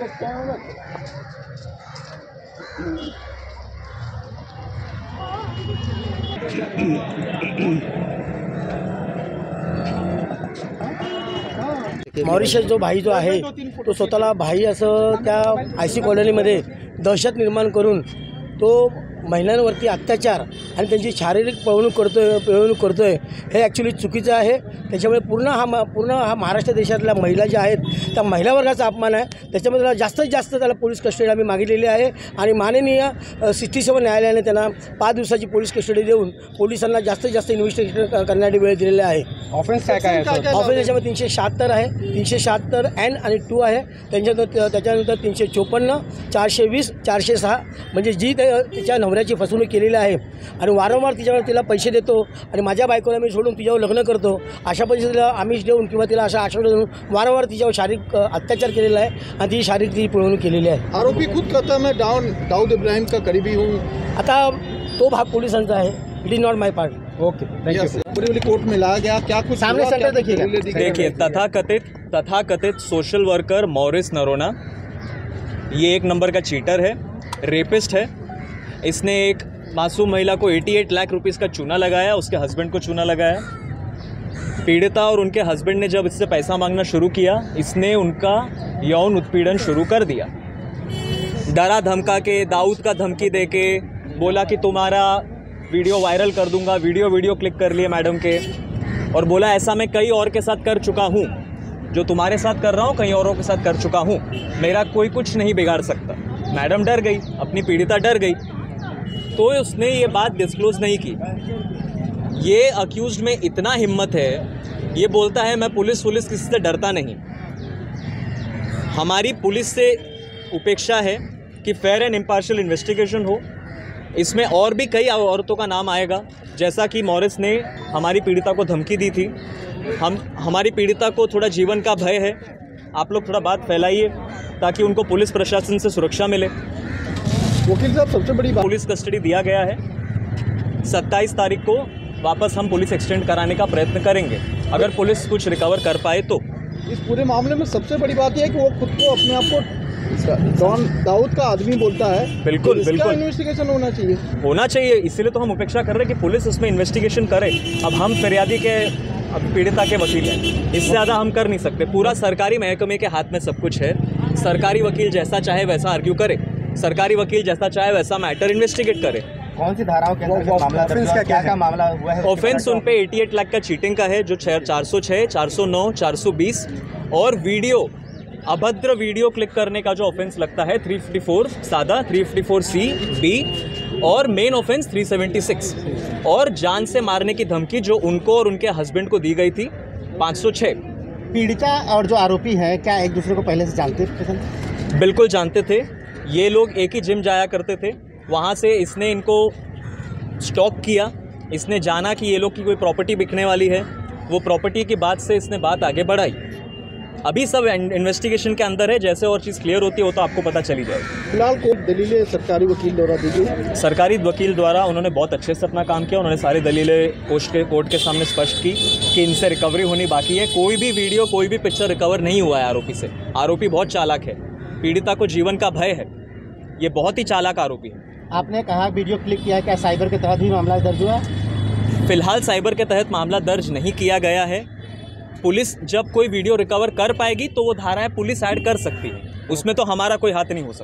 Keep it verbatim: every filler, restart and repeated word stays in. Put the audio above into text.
Mauritius जो भाई जो आहे तो स्वतःला भाई असं त्या आय सी कॉलनीमध्ये दहशत निर्माण करून तो महिलांवरती अत्याचार आणि त्यांची शारीरिक पळवणूक करतोय पिळवणूक करतोय हे ॲक्च्युली चुकीचं आहे। त्याच्यामुळे पूर्ण हा पूर्ण हा महाराष्ट्र देशातल्या महिला ज्या आहेत त्या महिला वर्गाचा अपमान आहे। त्याच्यामुळे त्याला जास्तीत जास्त त्याला पोलीस कस्टडी आम्ही मागितलेली आहे आणि माननीय सिक्स्टी सेवन न्यायालयाने त्यांना पाच दिवसाची पोलीस कस्टडी देऊन पोलिसांना जास्तीत जास्त इन्व्हेस्टिगेशन करण्यासाठी वेळ दिलेला आहे। ऑफेन्स काय काय आहे? ऑफेन्स याच्यामध्ये तीनशे शहात्तर आहे, तीनशे शहात्तर एन आणि टू आहे। त्यांच्यानंतर त्याच्यानंतर तीनशे चोपन्न, चारशे वीस, चारशे सहा म्हणजे जी तिच्या नवऱ्याची फसवणूक केलेली आहे आणि वारंवार तिच्यावर तिला पैसे देतो आणि माझ्या बायकोला मी सोडून तिच्यावर लग्न करतो अशा पद्धतीला आमिष देऊन किंवा तिला अशा आश्वासन देऊन वारंवार तिच्यावर शारीरिक अत्याचार केलेला आहे आणि ती शारीरिक ती पिळवणूक केलेली आहे। आरोपी खुद कहता मैं दाऊद दाऊद इब्राहिम का करीबी हूँ। आता तो भाग पोलिसांचा आहे, it is not my part. Okay, thank you. पूरी कोर्ट में लाया गया, क्या कुछ सामने सेंटर देखिएगा। देखिए तथाकथित तथाकथित सोशल वर्कर मॉरिस नरोना ये एक नंबर का चीटर है, रेपिस्ट है। इसने एक मासूम महिला को अठासी लाख रुपीस का चूना लगाया, उसके हस्बैंड को चूना लगाया। पीड़िता और उनके हस्बैंड ने जब इससे पैसा मांगना शुरू किया, इसने उनका यौन उत्पीड़न शुरू कर दिया। डरा धमका के, दाऊद का धमकी दे के बोला कि तुम्हारा वीडियो वायरल कर दूंगा। वीडियो वीडियो क्लिक कर लिए मैडम के और बोला ऐसा मैं कई और के साथ कर चुका हूँ, जो तुम्हारे साथ कर रहा हूँ कई औरों के साथ कर चुका हूँ, मेरा कोई कुछ नहीं बिगाड़ सकता। मैडम डर गई, अपनी पीड़िता डर गई, तो उसने ये बात डिस्क्लोज़ नहीं की। ये अक्यूज्ड में इतना हिम्मत है, ये बोलता है मैं पुलिस पुलिस किसी से डरता नहीं। हमारी पुलिस से उपेक्षा है कि फेयर एंड इम्पार्शियल इन्वेस्टिगेशन हो। इसमें और भी कई औरतों का नाम आएगा, जैसा कि मॉरिस ने हमारी पीड़िता को धमकी दी थी। हम हमारी पीड़िता को थोड़ा जीवन का भय है, आप लोग थोड़ा बात फैलाइए ताकि उनको पुलिस प्रशासन से सुरक्षा मिले। वकील साहब, सबसे बड़ी बात, पुलिस कस्टडी दिया गया है। सत्ताईस तारीख को वापस हम पुलिस एक्सटेंड कराने का प्रयत्न करेंगे, अगर पुलिस कुछ रिकवर कर पाए तो। इस पूरे मामले में सबसे बड़ी बात यह है कि वो खुद को अपने आप को डॉन दाऊद का आदमी बोलता है। बिल्कुल तो बिल्कुल इन्वेस्टिगेशन होना चाहिए होना चाहिए इसीलिए तो हम उपेक्षा कर रहे हैं कि पुलिस इसमें इन्वेस्टिगेशन करे। अब हम फरियादी के अब पीड़िता के वकील हैं, इससे ज़्यादा हम कर नहीं सकते। पूरा सरकारी महकमे के हाथ में सब कुछ है। सरकारी वकील जैसा चाहे वैसा आर्ग्यू करे, सरकारी वकील जैसा चाहे वैसा मैटर इन्वेस्टिगेट करे। कौन सी धाराओं के अंतर्गत मामला दर्ज हुआ? क्या क्या मामला हुआ है? ऑफेंस उन पे अठासी लाख का चीटिंग का है, जो चार सौ छः, चार सौ नौ, चार सौ बीस और वीडियो अभद्र वीडियो क्लिक करने का जो ऑफेंस लगता है तीन सौ चौवन सादा, तीन सौ चौवन सी बी और मेन ऑफेंस तीन सौ छिहत्तर और जान से मारने की धमकी जो उनको और उनके हस्बैंड को दी गई थी पाँच सौ छः। पीड़िता और जो आरोपी है क्या एक दूसरे को पहले से जानते थे? बिल्कुल जानते थे, ये लोग एक ही जिम जाया करते थे। वहाँ से इसने इनको स्टॉक किया, इसने जाना कि ये लोग की कोई प्रॉपर्टी बिकने वाली है, वो प्रॉपर्टी की बात से इसने बात आगे बढ़ाई। अभी सब इन्वेस्टिगेशन के अंदर है, जैसे और चीज़ क्लियर होती है वो तो आपको पता चली जाएगी। फिलहाल कोर्ट दलीलें सरकारी वकील द्वारा दी गई। सरकारी वकील द्वारा उन्होंने बहुत अच्छे से अपना काम किया। उन्होंने सारी दलीलें कोर्ट के कोर्ट के सामने स्पष्ट की कि इनसे रिकवरी होनी बाकी है। कोई भी वीडियो, कोई भी पिक्चर रिकवर नहीं हुआ है आरोपी से। आरोपी बहुत चालाक है, पीड़िता को जीवन का भय है, ये बहुत ही चालाक आरोपी है। आपने कहा वीडियो क्लिक किया, क्या साइबर के तहत ही मामला दर्ज हुआ? फिलहाल साइबर के तहत मामला दर्ज नहीं किया गया है। पुलिस जब कोई वीडियो रिकवर कर पाएगी तो वो धाराएं पुलिस ऐड कर सकती है, उसमें तो हमारा कोई हाथ नहीं हो सकता।